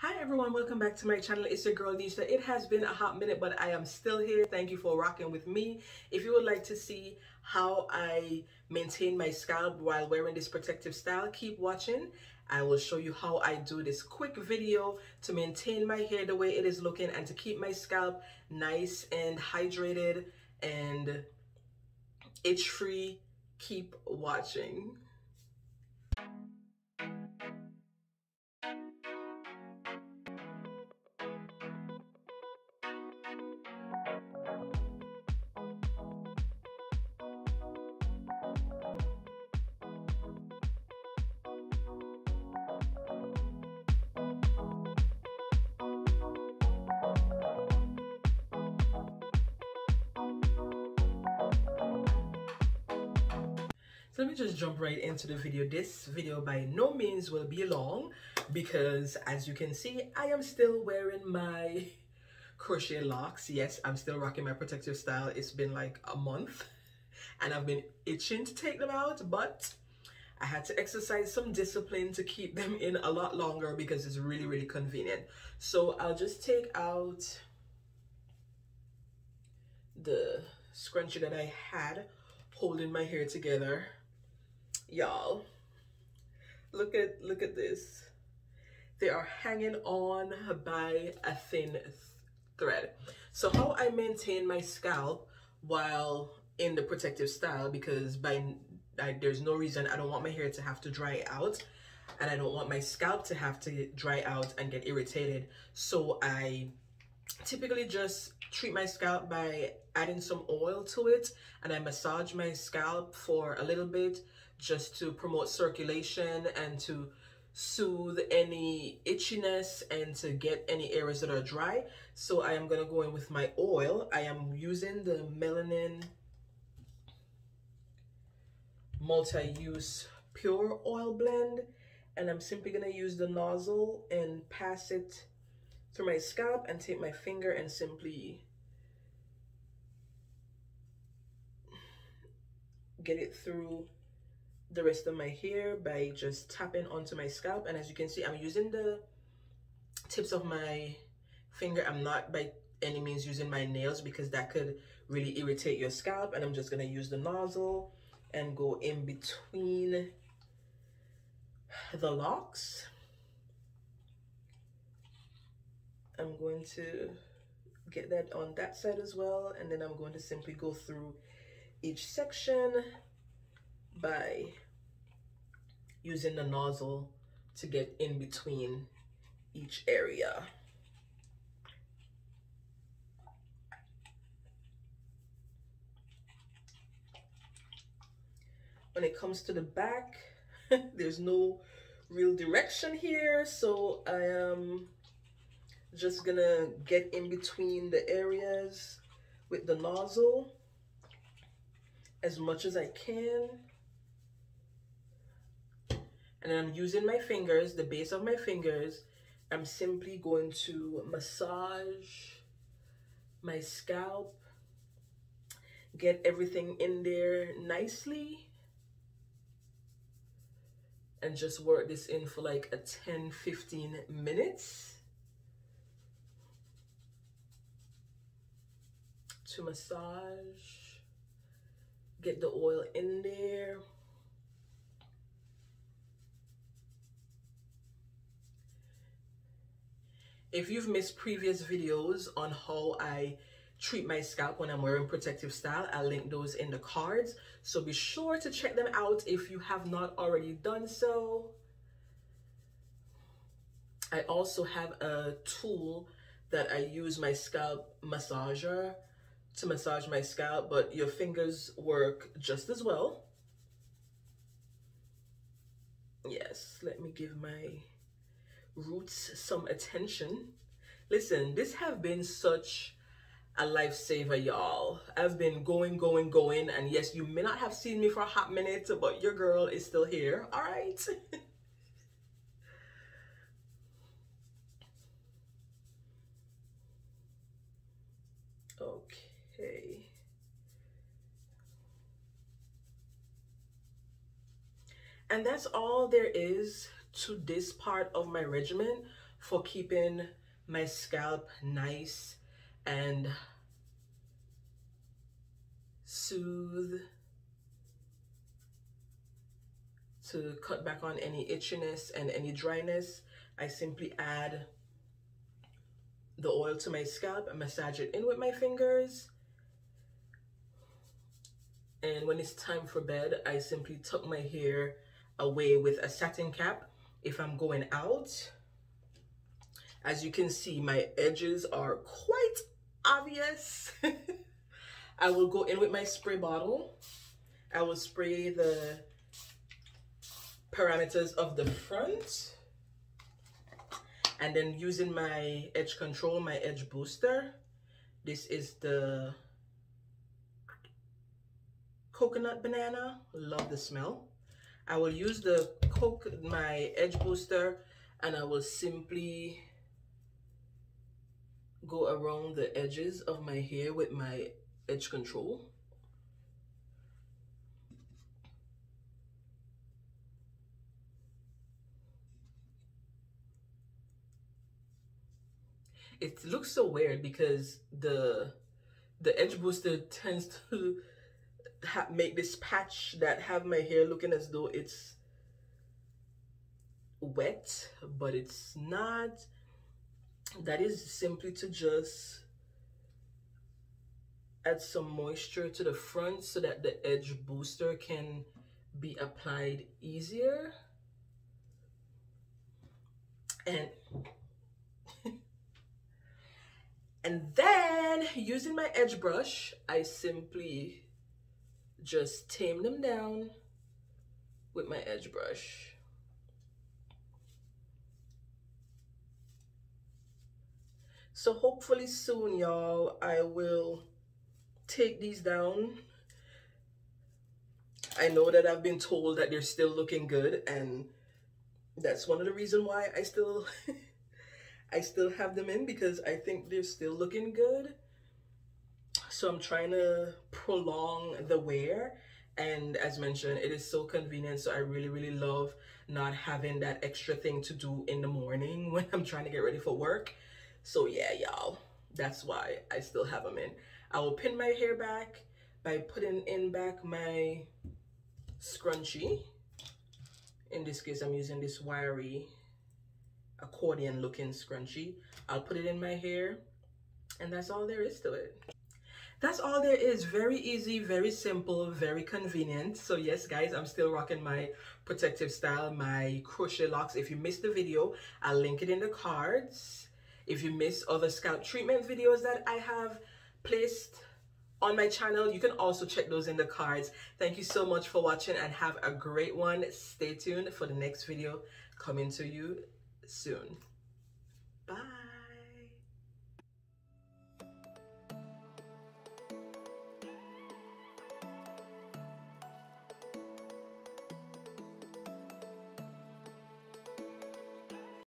Hi everyone, welcome back to my channel. It's your girl Nisha. It has been a hot minute, but I am still here. Thank you for rocking with me. If you would like to see how I maintain my scalp while wearing this protective style, keep watching. I will show you how I do this quick video to maintain my hair the way it is looking and to keep my scalp nice and hydrated and itch free. Keep watching. So let me just jump right into the video. This video by no means will be long because as you can see, I am still wearing my crochet locks. Yes, I'm still rocking my protective style. It's been like a month and I've been itching to take them out, but I had to exercise some discipline to keep them in a lot longer because it's really convenient. So I'll just take out the scrunchie that I had holding my hair together. Y'all, look at this. They are hanging on by a thin thread. So how I maintain my scalp while in the protective style, because there's no reason, I don't want my hair to have to dry out and I don't want my scalp to have to dry out and get irritated. So I typically just treat my scalp by adding some oil to it, and I massage my scalp for a little bit just to promote circulation and to soothe any itchiness and to get any areas that are dry. So I am going to go in with my oil. I am using the Melanin Multi-Use Pure Oil Blend, and I'm simply going to use the nozzle and pass it through my scalp and take my finger and simply get it through the rest of my hair by just tapping onto my scalp. And as you can see, I'm using the tips of my finger. I'm not by any means using my nails because that could really irritate your scalp. And I'm just going to use the nozzle and go in between the locks. I'm going to get that on that side as well, and then I'm going to simply go through each section by using the nozzle to get in between each area. When it comes to the back, there's no real direction here, so I am just gonna get in between the areas with the nozzle as much as I can. And then I'm using my fingers, the base of my fingers. I'm simply going to massage my scalp, get everything in there nicely, and just work this in for like a 10-15 minutes to massage, get the oil in there. If you've missed previous videos on how I treat my scalp when I'm wearing protective style, I'll link those in the cards. So be sure to check them out if you have not already done so. I also have a tool that I use, my scalp massager, to massage my scalp, but your fingers work just as well. Yes, let me give my roots some attention. Listen, this have been such a lifesaver, y'all. I've been going, and yes, you may not have seen me for a hot minute, but your girl is still here, all right? Okay. And that's all there is to this part of my regimen for keeping my scalp nice and soothe, to cut back on any itchiness and any dryness. I simply add the oil to my scalp and massage it in with my fingers. And when it's time for bed, I simply tuck my hair away with a satin cap if I'm going out. As you can see, my edges are quite obvious. I will go in with my spray bottle. I will spray the parameters of the front, and then using my edge control, my edge booster. This is the coconut banana. Love the smell. I will use my edge booster, and I will simply go around the edges of my hair with my edge control. It looks so weird because the edge booster tends to make this patch that have my hair looking as though it's wet, but it's not. That is simply to just add some moisture to the front so that the edge booster can be applied easier. And then using my edge brush, I simply just tame them down with my edge brush. So hopefully soon, y'all, I will take these down. I know that I've been told that they're still looking good, and that's one of the reasons why I still I still have them in, because I think they're still looking good. So I'm trying to prolong the wear, and as mentioned, it is so convenient. So I really love not having that extra thing to do in the morning when I'm trying to get ready for work. So yeah, y'all, that's why I still have them in. I will pin my hair back by putting in back my scrunchie. In this case, I'm using this wiry accordion looking scrunchie. I'll put it in my hair, and that's all there is to it. That's all there is. Very easy, very simple, very convenient. So yes, guys, I'm still rocking my protective style, my crochet locks. If you missed the video, I'll link it in the cards. If you missed other scalp treatment videos that I have placed on my channel, you can also check those in the cards. Thank you so much for watching, and have a great one. Stay tuned for the next video coming to you soon. Bye.